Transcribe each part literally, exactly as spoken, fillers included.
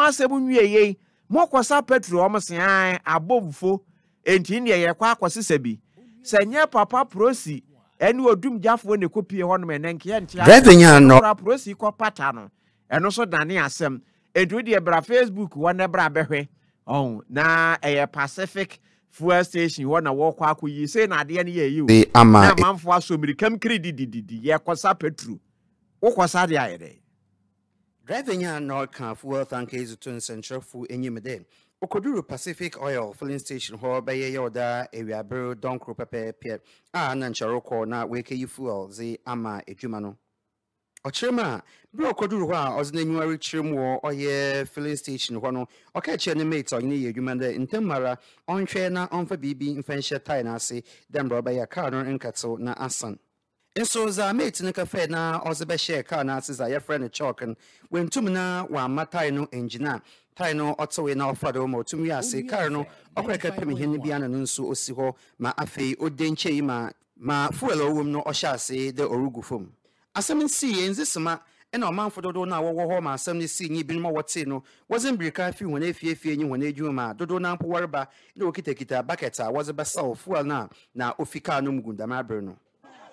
seven ye, more quasa petrol, almost above four, and in the air quack was sebi. Senya papa prosi, and you doom jaff when you copy ornament and can't driving no prosi co pattern, and also Danny Assem, and with the bra Facebook, one nebra behe. Oh, na a Pacific fuel station, you wanna walk walk with you say, na the end you. the ama man for so many come credit, did ye quasa petrol. What was that the idea? driving no can fuel tankers to central fu enyimede. Okoduru Pacific Oil filling station ho ba ye yoda area bro don kro pepe pe a na ncharo ko na weke yi fuel zi ama edwuma no. Ochirema bro okoduru ho a ozina nyuari chiremu oye filling station ho no oka che ne mate onye ye edwuma de ntemara onhwe na onfa bibi mfenhye tai na ase dem bro ba ya car no nkato na asan. Enso za mate ne kafe na ozebe share car na ase za ye friend chalk when tumna wa matai no engineer Taino Ottowe na ofado mo tumi ase car no okweka pemi hene bia na nso osi ho ma afei odenche ma ma fuel owum no ohya ase de orugu fom asem nsi enzisema ena omanfo dodo na wo ho ma asem ne si nyi bi no wote no wozin brika fi wona efie efie nyi wona edwu ma dodo na mpo warba ne okitakita bucket a woze besa fuel na na ofika no mugunda ma bre no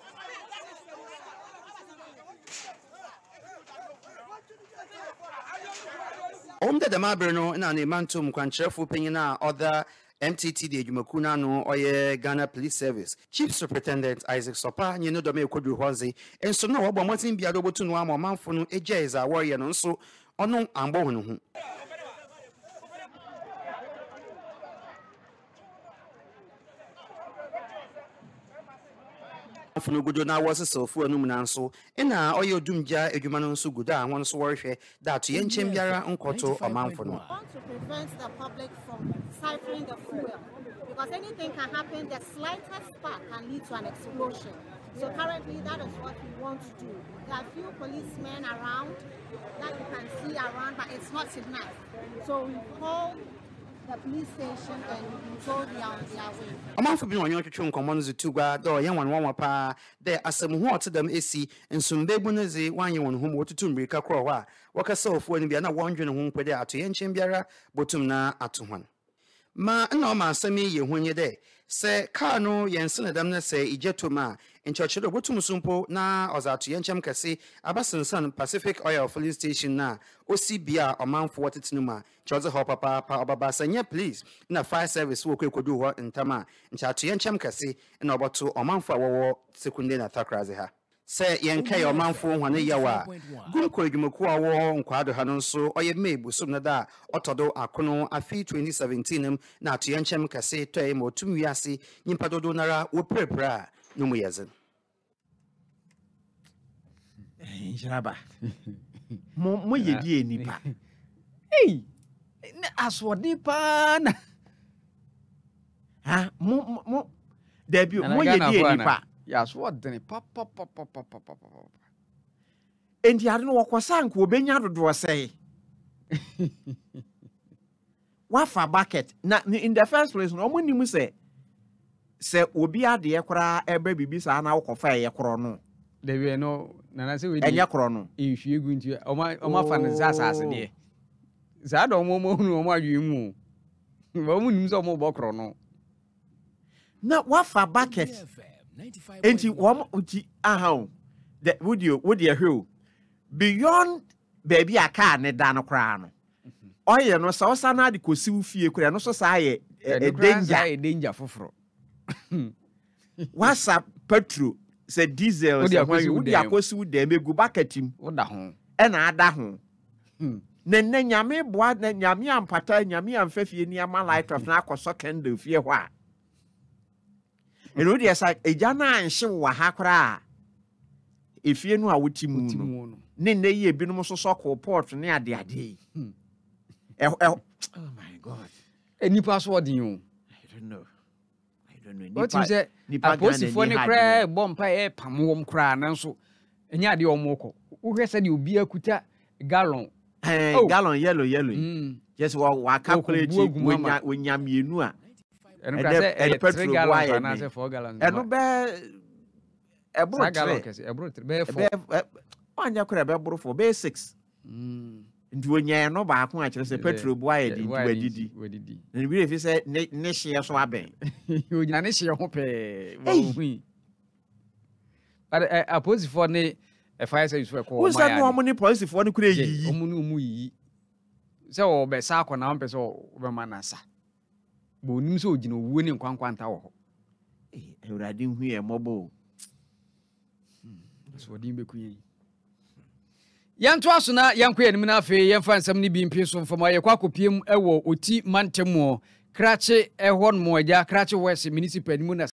Om de mabre no na ne mantum kwankyerefo penyina other M T T de adwumakuna no oye Ghana Police Service Chief Superintendent Isaac Sopa nye no do me koduru hoze enso na wo bomotin bia do botu no amanfo no ejaiza warrior no nso ono ambo hono hu Funu gudo na wose selfu anum na nso ina oye odumja edwuma no nso gudo a won so worhwe that ye nchem biara nkoto omanfo no want to prevent the public from siphoning the fuel because anything can happen. The slightest spark can lead to an explosion. So currently that is what we want to do. There are few policemen around that you can see around, but it's not enough. So we call the police station and we told they are on their way. Amanfo bi wonyo twetwe nkomo no zitu gwa do ye wan wan pa de asem ho otedam esi nsumbebu no ze wanye won ho wotutu mbrika kro ho a wakasa ofu ani bia na wondwene ho mpede ato ye nchen biara botum na ato hwan ma na o ma asem ye honye de se car no yense dam na se ijetoma nchochiro botum sumpo na ozato ye nchem kase abasensan Pacific Oil filling station na osi bia omanfo wotetinuma choze ho papa pa obaba sanya please na fire service wo kwekodu ho ntama nchato ye nchem kase na oboto omanfo awowo sekunde na takraze ha se yenka ye omanfo hwane yawa gumko adwumaku awo nkwado ha no nso oye mebu sum na da otodo akono afi twenty seventeen na ato ye nchem kase toye mo tumwi ase nyimpa dodo nara wo prepra no mu yezen Injiraba. Mo mo yedi enipa. Hey, aswodi pa na. Ha, mo mo debut mo yedi enipa. Ya aswodi pa pa pa pa pa pa pa. Enti ade no wokosa nko obenya dodo sei. Wafa bucket na in the first place no mo nimu se se obi ade ekora ebe bibisa na wokofa ye koro no. Dewe no nana se we enya koro no ehwie gu nti oma oma fa ne zasase de za do mo mo hu mo adwe mu mo mu nim so mo bo koro no na wafa bucket enti wo uti aha the would you would you hear beyond baby aka ne da no kra no oye no so sa na de kosi wo fie kra no so sa ye danger e danger foforo whatsapp petrol se diesel se when you dey akosi wo dem egu bucketim wo da ho e na ada ho ne ne nyame boa na nyame ampata nyame amfafie ni ama light of na akoso candle fie ho a eno dey say eja na anhye wa ha kra efie no a wotimu no ne ne ye binom so soko port ne ade ade eh oh my god enipa so odin o I don't know what you say aposifo ne kra bompa e pamwom kra na nso enya de omoko wo hwese de obi akuta gallon eh gallon yellow yellow just wa calculate wonya wonya mienu a eno kra se three gallons na se four gallons eno be e bro gallon kese e bro be four be anya kra be bro four be six nti onyaa no ba ko a kire se petrol bo aye di wadidi wadidi na bi refi se ne ne hye so aben ogina ne hye ho pe wo hu but a police for ne a fire service for call who said no money police for ne kure yi omu no mu yi se o be sa akona on pe so o be manasa bo nim so ogina owu ne nkwankwanta wo ho eh ewrade hu e mobo so din be kuyi yanto aso na yanko yanim na afi yemfa nsam ne bi mpi so mfama ye kwa kopiem ewo oti mantemo krache ehon mo agya krache west municipal mu na